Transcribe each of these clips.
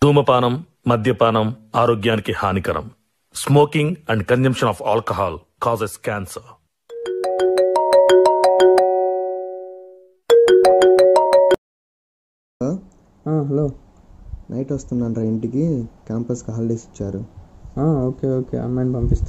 ధూమపానం, మద్యపానం ఆరోగ్యానికి హానికరం. Smoking and consumption of alcohol causes cancer. Hello, night వస్తున్నాను రా ఇంటికి. క్యాంపస్కి హాలిడేస్ ఇచ్చారు. ఓకే ఓకే, అమ్మాయిని పంపిస్తా.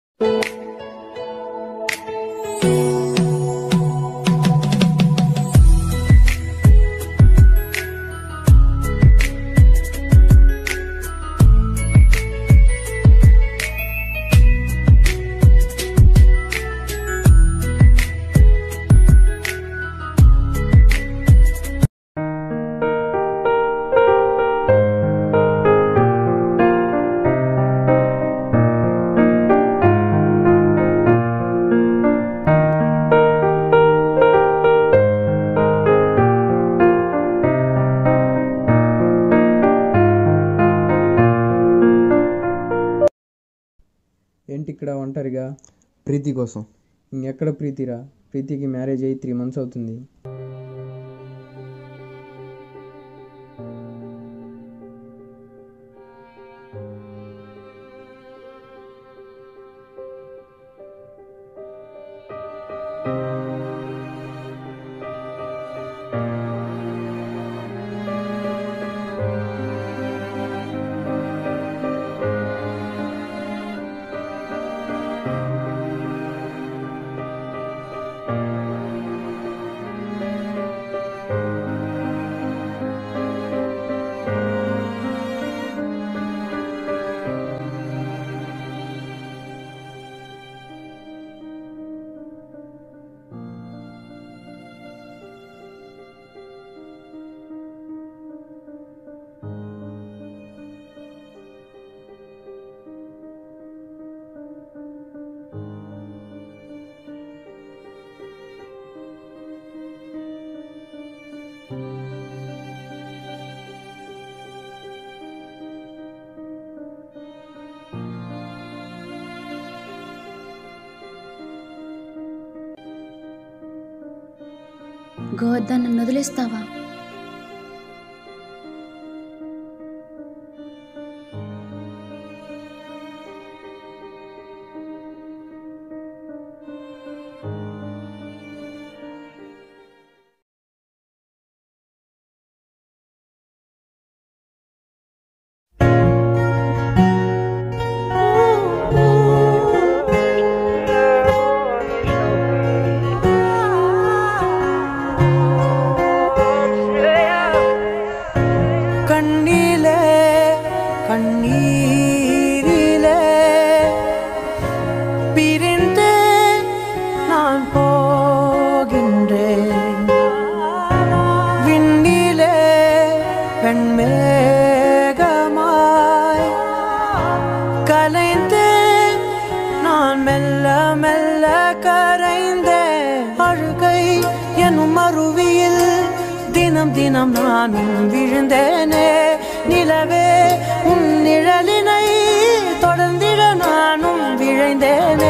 ఏంటి ఇక్కడ ఒంటరిగా? ప్రీతి కోసం. ఇంకెక్కడ ప్రీతిరా? ప్రీతికి మ్యారేజ్ అయ్యి 3 months అవుతుంది. గోవర్ధన్, నన్ను వదిలేస్తావా? தினம் நானும் விழுந்தேனே நிலவே உன் நிழலினை தொடர்ந்திட நானும் விழைந்தேனே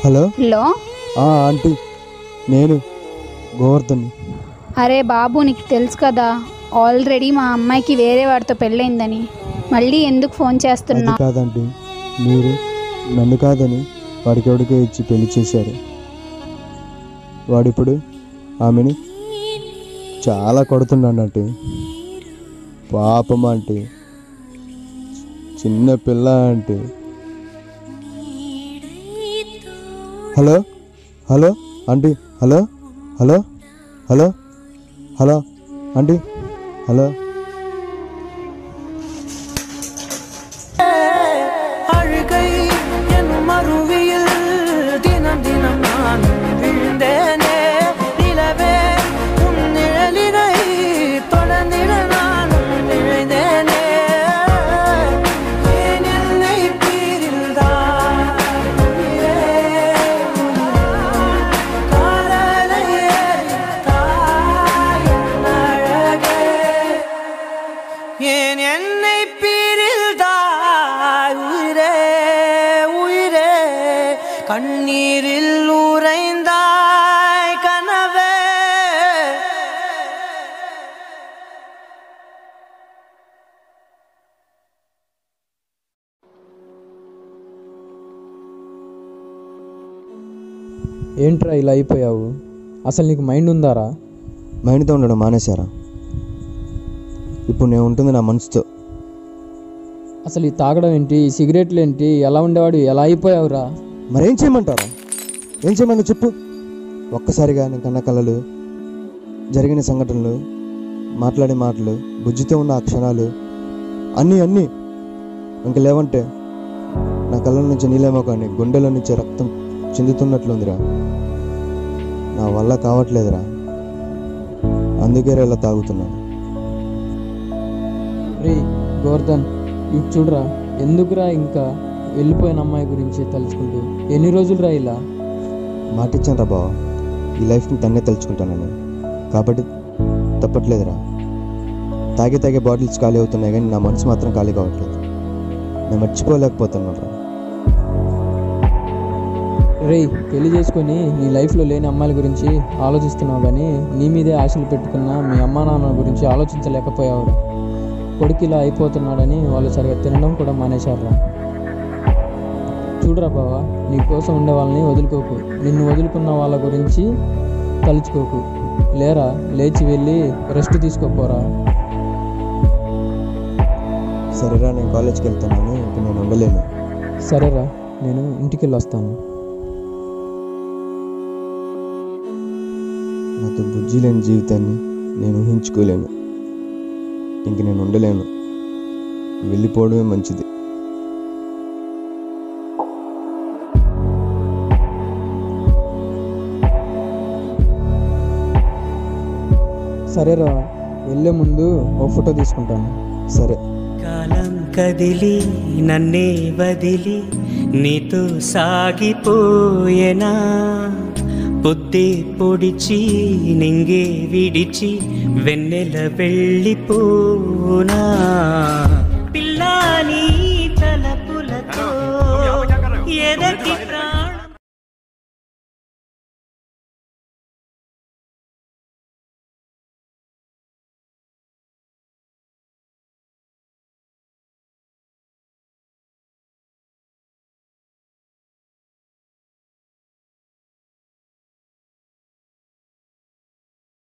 హలో హలో. ఆంటీ, నేను గోవర్ధన్. అరే బాబు, నీకు తెలుసు కదా ఆల్రెడీ మా అమ్మాయికి వేరే వాడితో పెళ్ళైందని. మళ్ళీ ఎందుకు ఫోన్ అది చేస్తున్నా? కాదంటీ, మీరు నన్ను కాదని వాడికి ఎవడికో ఇచ్చి పెళ్లి చేశారు. వాడిప్పుడు ఆమెని చాలా కొడుతున్నాడంటే. పాపం అంటే చిన్న పిల్ల అంటే. Hello hello aunty, hello hello hello hello aunty, hello. அழுகை என் மறுவியில் தினம் தினம் நான் விழுந்தேனே. நிலவே உன் நிழலினை தொடர்ந்திட நானும் விழுந்தேனே. ஏன் என்னை பிரிந்தாய் காதலை எரித்தாய் என் அழகே. ஏன் என்னை பிரிந்தாய் உயிரே உயிரே, கண்ணீரில் உறைந்தாய் கனவே. ఏంట్రా ఇలా అయిపోయావు? అసలు నీకు మైండ్ ఉందారా? మైండ్తో ఉండడం మానేశారా? ఇప్పుడు నేను ఉంటుంది నా మనసుతో. అసలు ఈ తాగడం ఏంటి, ఈ సిగరెట్లు ఏంటి, ఎలా ఉండేవాడు, ఎలా అయిపోయావురా? మరేం చేయమంటారా? ఏం చేయమని చెప్పు. ఒక్కసారిగా నేను కన్న కళలు, జరిగిన సంఘటనలు, మాట్లాడే మాటలు, బుజ్జితో ఉన్న ఆ క్షణాలు అన్నీ ఇంక లేవంటే నా కళ్ళ నుంచి నీళ్ళేమో కానీ గుండెల నుంచి రక్తం చిందుతున్నట్లుందిరా. నా వల్ల కావట్లేదురా. అందుకే ఇలా తాగుతున్నాను. రే గోవర్ధన్, ఇది చూడరా, ఎందుకురా ఇంకా వెళ్ళిపోయిన అమ్మాయి గురించి తలుచుకుంటూ? ఎన్ని రోజులురా ఇలా? మాటిచ్చాను రా బావ, ఈ లైఫ్ని తన్నే తలుచుకుంటానని. కాబట్టి తప్పట్లేదురా. తాగే బాటిల్స్ ఖాళీ అవుతున్నాయి కానీ నా మనసు మాత్రం ఖాళీ కావట్లేదు. నేను మర్చిపోలేకపోతున్నాను రా. రే, పెళ్లి చేసుకొని నీ లైఫ్లో లేని అమ్మాయిల గురించి ఆలోచిస్తున్నావు కానీ నీ మీదే ఆశలు పెట్టుకున్న మీ అమ్మా నాన్న గురించి ఆలోచించలేకపోయావురా. కొడుకు ఇలా అయిపోతున్నాడని వాళ్ళు సరిగా తినడం కూడా మానేశారురా. చూడరా బావా, నీ కోసం ఉండే వాళ్ళని వదులుకోకు. నిన్ను వదులుకున్న వాళ్ళ గురించి తలుచుకోకు. లేరా, లేచి వెళ్ళి రెస్ట్ తీసుకోపోరా. సరేరా, నేను కాలేజ్కి వెళ్తున్నాను. ఇప్పుడు నేను ఉండలేను. సరేరా, నేను ఇంటికి వెళ్ళి వస్తాను. నాతో బుజ్జి లేని జీవితాన్ని నేను ఊహించుకోలేను. ఇంక నేను ఉండలేను. వెళ్ళిపోవడమే మంచిది. సరేరా, వెళ్ళే ముందు ఒక ఫోటో తీసుకుంటాను. సరే. కాలం కదిలి నన్నే వదిలి నీతో సాగిపోయేనా. పొద్దే పొడిచి నింగే విడిచి వెన్నెల వెళ్ళిపోనా. పిల్లాని తలపులతో ఎదకి